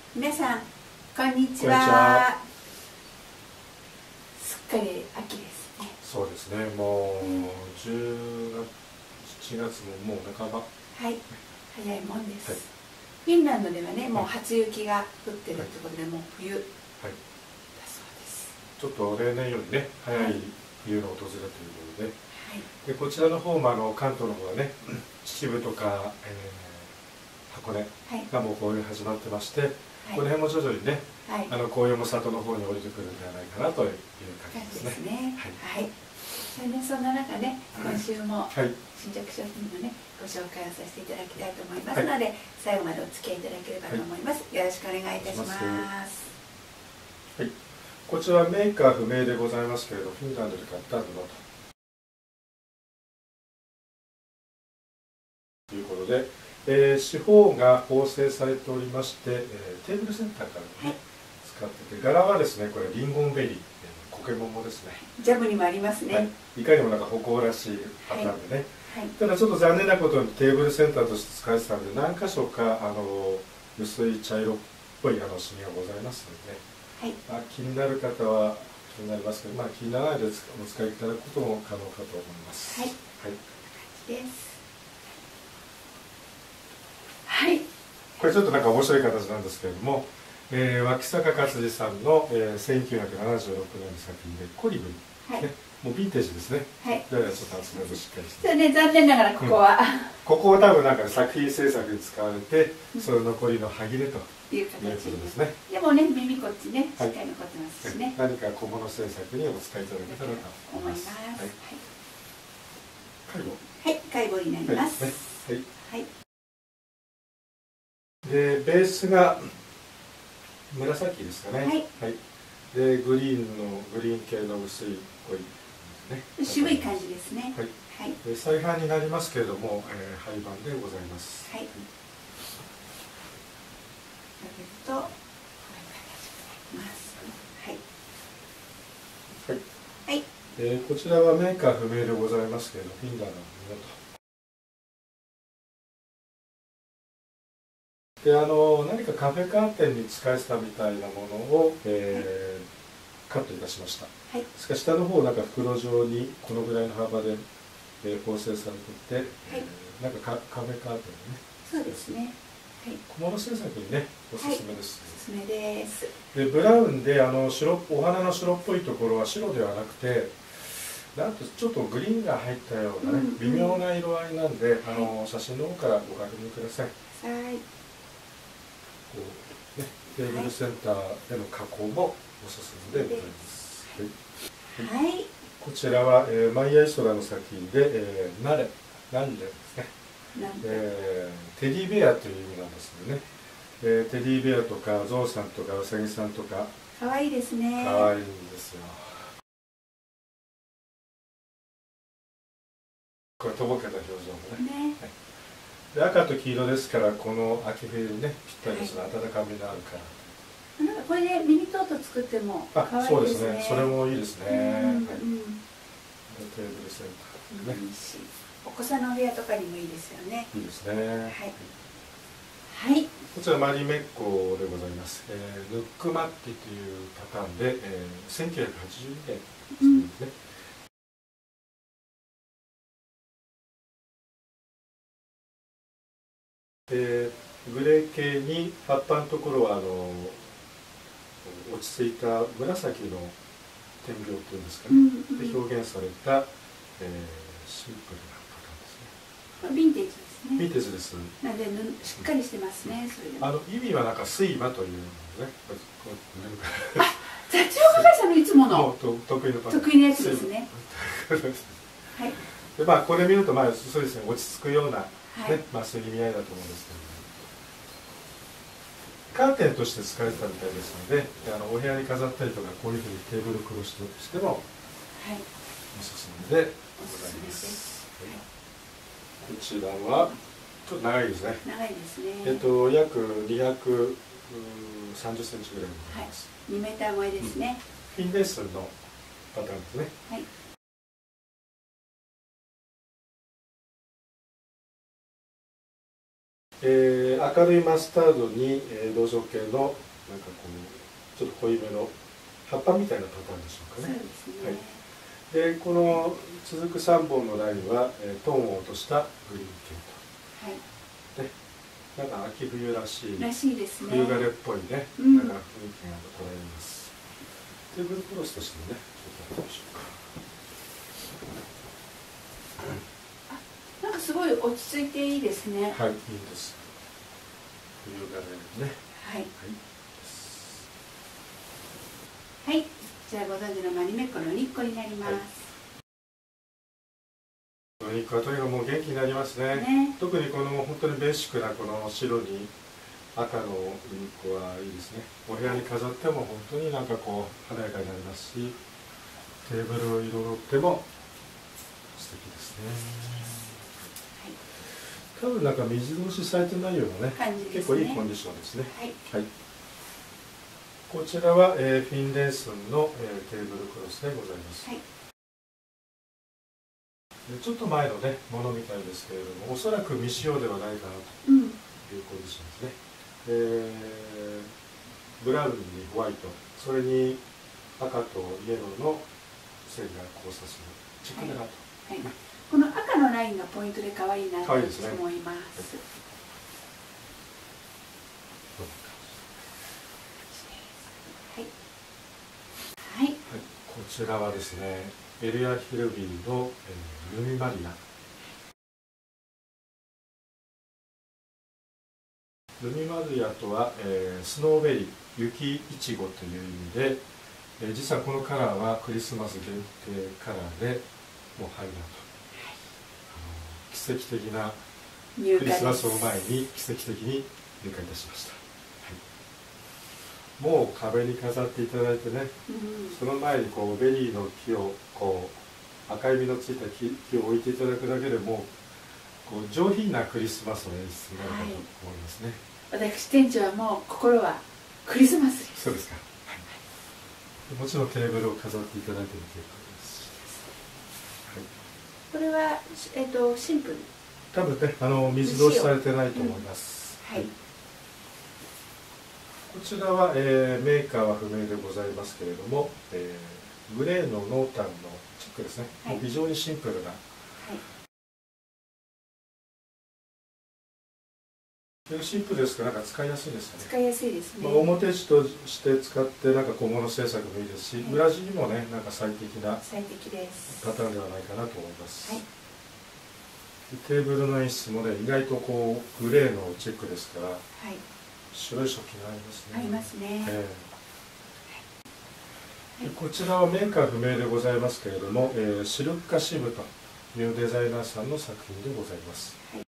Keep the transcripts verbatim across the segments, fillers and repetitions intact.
皆さんこんにちこんにちは。 は。 すっかり秋ですね。 そうですね。もうじゅうがつ、しちがつももう半ば。 はい、早いもんです。 はい、 フィンランドではね、もう初雪が降ってるところで、もう冬だそうはい、 です。 ちょっと例年よりね早い冬の訪れということで、 はい、 でこちらの方もあの関東の方はね、秩父とか、えー、箱根がもう紅葉始まってまして、はい、この辺も徐々にね、はい、あの紅葉も里の方に降りてくるんではないかなという感じですね。 はい。はい。それでそんな中ね、今週も新着商品のねご紹介をさせていただきたいと思いますので、はい、最後までお付き合いいただければと思います。はい、よろしくお願いいたします。 はい。こちらはメーカー不明でございますけれど、フィンランドで買った布ということで、えー、四方が縫製されておりまして、えー、テーブルセンターから、ね、はい、使ってて、柄はですね、これリンゴンベリー、コケモモですね。 ジャムにもありますね。はい、 いかにもなんか北欧らしいパターンでね。はいはい、ただちょっと残念なことにテーブルセンターとして使えてたので、何箇所かあの薄い茶色っぽいあのシミがございますので、はい、まあ、気になる方は気になりますけど、まあ、気にならないでお使いいただくことも可能かと思います。はい、はい、こんな感じです。 はい、 これちょっとなんか面白い形なんですけれども、えー、脇坂勝次さんの、えー、せんきゅうひゃくななじゅうろくねんの作品でコリブリ、はい、ね、もうヴィンテージですね。はい。ややちょっと厚めもしっかりして。 そうね、残念ながらここは、うん、 ここは多分なんか作品制作に使われて、その残りの歯切れということですね。 でもね、耳こっちね、しっかり残ってますしね。 何か小物制作にお使いいただけたらと思います。はい。介護。 はい、介護になります。 はい。はい。で、ベースが紫ですかね。はい。はい。で、グリーンのグリーン系の薄い濃いね。 渋い感じですね。 はい。はい。で、再販になりますけれども、えー、廃盤でございます。はい。 と、こういう形になります。はい。 はい。はい。えー、こちらはメーカー不明でございますけれど、フィンランドのものと。で、あの何かカフェカーテンに使えてたみたいなものを、えーはい、カットいたしました。はい、ですから下の方なんか袋状にこのぐらいの幅で、えー、縫製されていて、はい、えー、なんかカフェカーテンね。 そうですね。 はい、小物制作にねおすすめです。 はい、おすすめです。 でブラウンであの白お花の白っぽいところは白ではなくて、なんとちょっとグリーンが入ったようなね、うんうん、微妙な色合いなんで、あの写真の方からご確認ください。はい。こうね、テーブルセンターでの加工もおすすめでございます。はい。はい、こちらは、えー、マイヤイソラの作品で、えー、ナレ、ナンレですね。えー、テディベアという意味なんですけどね。えー、テディベアとかゾウさんとかウサギさんとか。 可愛いですね。 可愛いんですよ。これとぼけた表情もね。ね、はい、で赤と黄色ですから、この秋冬にねぴったりその温かみのあるから、 なんかこれでミニトート作っても可愛いですね。あ、そうですね。 それもいいですね。はい、テーブルセンターね。 お子さんのお部屋とかにもいいですよね。 いいですね。はい。 はい。 こちらマリメッコでございます。えー、ヌックマッティというパターンで、えー、せんきゅうひゃくはちじゅうにねん作るんですね。でグレー系に葉っぱのところはあの落ち着いた紫の点描というんですかね、うんうん、で表現された、えー、シンプルなパターンですね。 ヴィンテージですね。 ヴィンテージです。 なんでしっかりしてますね。それであの意味はなんか睡魔というのね。 あ、雑用係さんのいつもの得意のパターン。 得意なやつですね。はい。 でまあこれ見るとまあそうですね、落ち着くようなね、はい、まあそういう意味合いだと思うんですけど、ね、カーテンとして使われてたみたいですので、あのお部屋に飾ったりとかこういうふうにテーブルクロスとしても、はい、おすすめでございます。こちらはちょっと長いですね。 長いですね。 えっと約にひゃくさんじゅっセンチぐらいになります。 はい、にメーター超えですね。 うん、フィンレースンのパターンですね。はい。 えー、明るいマスタードに、えー、同色系のなんかこうちょっと濃いめの葉っぱみたいなパターンでしょうかね。 そうですね。 はい、でこの続くさんぼんのラインは、えー、トーンを落としたグリーン系と。はい。でなんか秋冬らしい。 らしいですね。 冬枯れっぽいね、うん、なんか雰囲気が捉えます。テーブルクロスとしてもね、ちょっとやってみましょうか。 なんかすごい落ち着いていいですね。 はい、いいです。冬枯れね。 はい。はい。はい、じゃあご存知のマリメッコのにっこになります。 はい、にっこはとにかくもう元気になりますね。ね、特にこの本当にベーシックなこの白に赤のにっこはいいですね。お部屋に飾っても本当になんかこう華やかになりますし、テーブルを彩っても素敵ですね。多分なんか水通しされてないようなね、ね、結構いいコンディションですね。はいはい、こちらは、えー、フィンレンスンの、えー、テーブルクロスでございます。はい、でちょっと前の、ね、ものみたいですけれども、おそらく未使用ではないかなというコンディションですね。うん、えー、ブラウンにホワイト、それに赤とイエローの線が交差するチェックだなと。はいはい、 この赤のラインがポイントで可愛いなと思います。はい。はい。 こちらはですね、エリアヒルビーの、えー、ルミマリア。ルミマリアとは、えー、スノーベリー、雪いちごという意味で、えー、実はこのカラーはクリスマス限定カラーでもう入ると。奇跡的なクリスマスを前に奇跡的に入荷いたしました。はい、もう壁に飾っていただいてね、うん、その前にこうベリーの木をこう赤い実のついた 木, 木を置いていただくだけでもうこう上品なクリスマスの演出になるかと思いますね。 はい、私店長はもう心はクリスマスです。 そうですか。はい、もちろんテーブルを飾っていただいても結構です。 はい、これは、えー、とシンプル。 多分ね、あの水通しされてないと思います。うん、はい。こちらは、えー、メーカーは不明でございますけれども、えー、グレーの濃淡のチェックですね。はい、非常にシンプルな。はい、シンプルですからなんか使いやすいですよね。 使いやすいですね。 まあ、表地として使ってなんか小物制作もいいですし、はい、裏地にもねなんか最適な最適ですパターンではないかなと思います。はい、テーブルの演出もね意外とこうグレーのチェックですから、はい、白い食器がありますね。 ありますね。えーはい、こちらはメーカー不明でございますけれども、えー、シルッカシブというデザイナーさんの作品でございます。はい、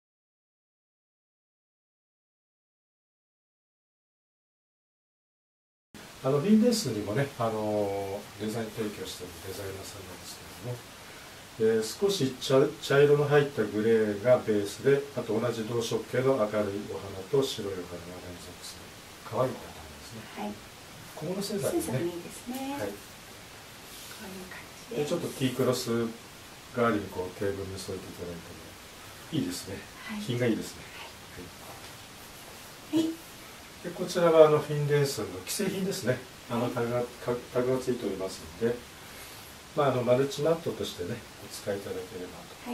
あのフィンレンスにもね、あのデザイン提供しているデザイナーさんなんですけれども、えー、少し 茶, 茶色の入ったグレーがベースで、あと同じ同色系の明るいお花と白いお花が連続する可愛いパターンですね。はい、小物製作ですね。いいですね。はい、こういう感じで、でちょっとティークロス代わりにこうテーブルに添えていただいてもいいですね。はい、品がいいですね。はい、はい、でこちらはあのフィンレンスンの既製品ですね。あのタグがタグがついておりますので、まあ、あのマルチマットとしてねお使いいただければと。はい、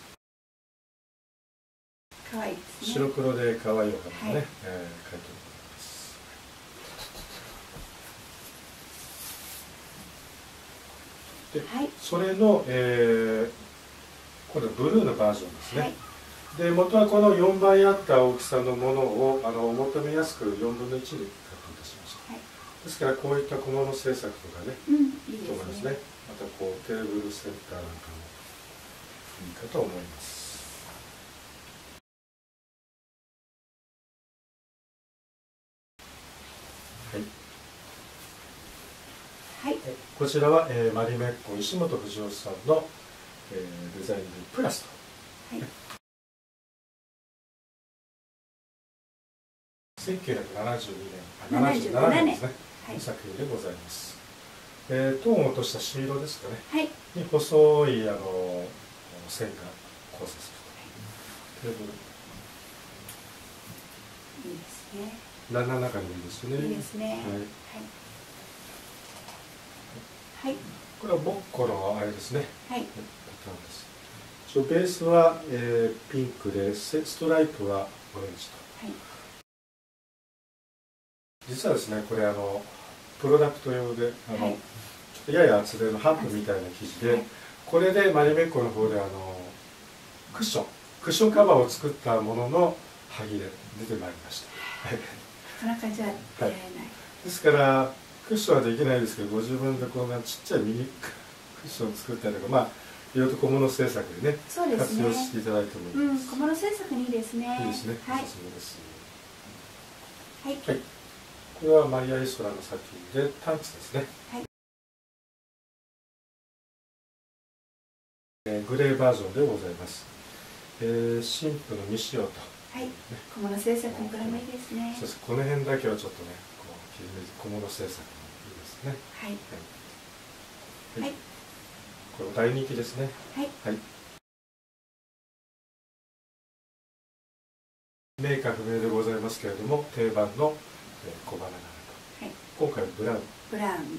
かわいいですね。 白黒で可愛いお花がね、はい、えー、描いております。で、はい、それの、えー、これブルーのバージョンですね。はい、で元はこのよんばいあった大きさのものをあのお求めやすくよんぶんのいちにカットいたしました。はい、ですからこういった小物制作とかね、うん、いいと思いますね。またこうテーブルセンターなんかもいいかと思います。はい、はい、こちらは、えー、マリメッコ石本藤夫さんの、えー、デザインでプラスと。はい、せんきゅうひゃくななじゅうにねん、ななじゅうななねんですね、はい、作品でございます。えー、トーンを落とした朱色ですかね、はい、に細いあの線が交差すると。テーブルいいですね。 ランナーの中にもいいですね。 いいですね。はい。はい。 これはボッコのあれですね。 はい。 パターンです。ベースは、えー、ピンクで、ストライプはオレンジと。はい。実はですね、これあのプロダクト用で、あの、はい、ちょっとやや厚手のハンプみたいな生地で、はい、これでマリメッコの方であのクッション、クッションカバーを作ったもののはぎで出てまいりました。 なかなかじゃ出会えない、はい。 ですからクッションはできないですけど、ご自分でこんなちっちゃいミニクッションを作ったりとか、まあいろいろと小物制作でね、そうですね、活用していただいてもいいです。 うん、小物制作にいいですね。 いいですね。 はい。 おすすめです。 はい。 はい。これはマリア・イソラの作品でタンツですね。はい。えー、グレーバージョンでございます。えー、新婦の未使用と。 はい。ね、小物制作これもいいですね。 そうです。この辺だけはちょっとね、こう切り目小物制作もいいですね。はい。はい。はい、これも大人気ですね。はい。はい。メーカー不明でございますけれども、定番の小花柄と。はい。今回はブラウン。 ブラウン。はい。はい。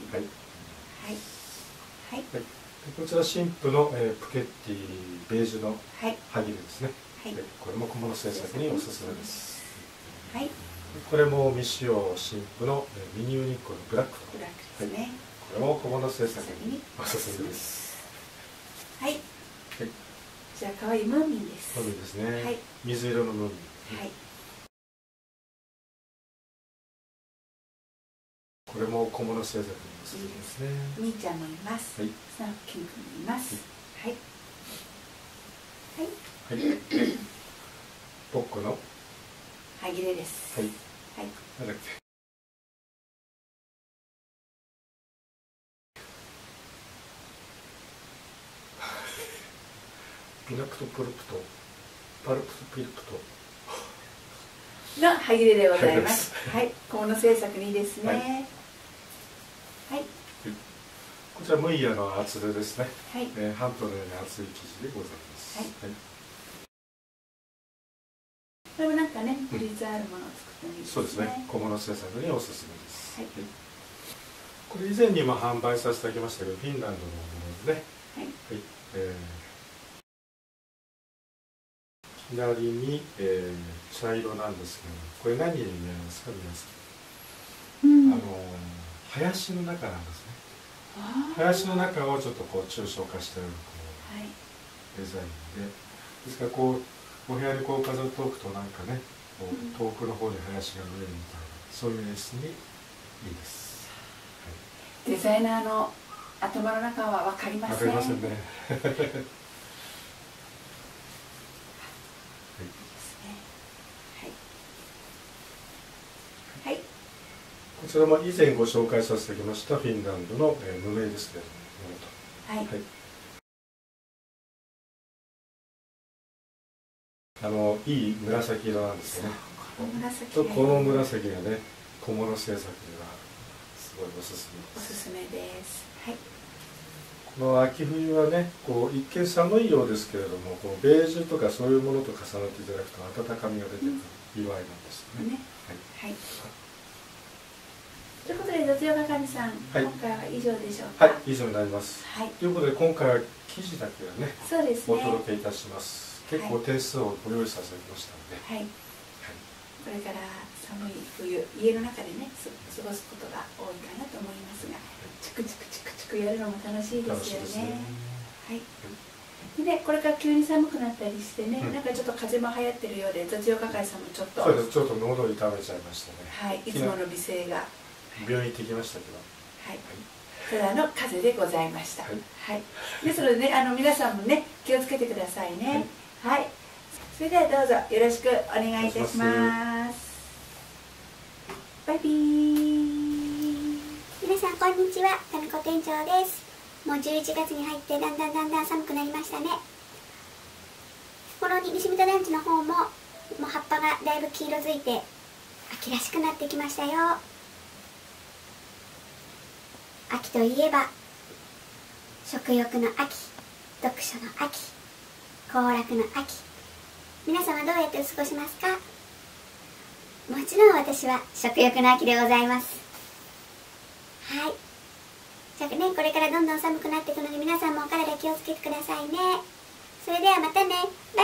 はい。はい。こちら新婦の、えー、プケッティベージュのはぎれですね。はい。これも小物制作におすすめです。はい。これも未使用新婦の、えー、ミニユニコのブラック。 ブラックですね。はい、 これも小物制作におすすめです。 はい。はい。じゃあ可愛いムーミンです。 ムーミンですね。はい。水色のムーミン。はい。これも小物制作におすすめですね。 みーちゃんもいます。はい。スナップキングもいます。はい。はい。はい。 ボッコのはぎれです。はい。はい。 なんだっけ。ピナクトプルプト、パルプトピルプト。 のはぎれでございます。はい。小物制作にいいですね。はい。はい、 こちらムイヤの厚手ですね。はい、えー、ハントのように厚い生地でございます。はい。はい、 これもなんかね、フリーズあるものを作ってもいいですね。 そうですね。小物制作におすすめです。はい。はい、これ以前にも販売させていただきましたけど、フィンランドのものですね。はい。はい。えー、左に、えー、茶色なんですけど、これ何に見えますか、皆さん。うん、あのー。林の中なんですね。林の中をちょっとこう抽象化したようなこう、はい、デザインで、ですからこうお部屋にこう飾っておくとなんかね、こう遠くの方に林が見えるみたいな、そういう演出にいいです。 はい、デザイナーの頭の中は分かりません。 分かりませんね。こちらも以前ご紹介させていただきましたフィンランドの、えー、無名ですけれども、はい、はい、あのいい紫色なんですよね。 この紫とこの紫がね、小物制作にはすごいおすすめです。 おすすめです。はい。 この秋冬はね、こう一見寒いようですけれども、このベージュとかそういうものと重ねていただくと温かみが出てくる色合いなんですよね。ね、はい。はい、ということで、雑用係さん、はい、今回は以上でしょうか。はい、以上になります。はい、ということで、今回は生地だけはね、そうですね、お届けいたします。結構点数をご用意させてましたので、はい、はい、 これから寒い冬、家の中でね、過ごすことが多いかなと思いますが、チクチクチクチクやるのも楽しいですよね。はい。でね、これから急に寒くなったりしてね、うん、なんかちょっと風邪も流行ってるようで、雑用係さんもちょっと、 そうです、ちょっと喉痛めちゃいましたね。 はい、いつもの美声が。 病院行ってきましたけど。 はい。ただの風邪でございました。はい。はい、ですのでね、あの皆さんもね、気をつけてくださいね。はい。はい、それではどうぞよろしくお願いいたします。バイビー。 皆さんこんにちは、タミコ店長です。もうじゅういちがつに入ってだんだんだんだん寒くなりましたね。この西牟田団地の方ももう葉っぱがだいぶ黄色づいて秋らしくなってきましたよ。秋といえば食欲の秋、読書の秋、行楽の秋。皆さんはどうやって過ごしますか？ もちろん私は食欲の秋でございます。はい。じゃあね、これからどんどん寒くなっていくので皆さんもお体気をつけてくださいね。それではまたね。バイバイ。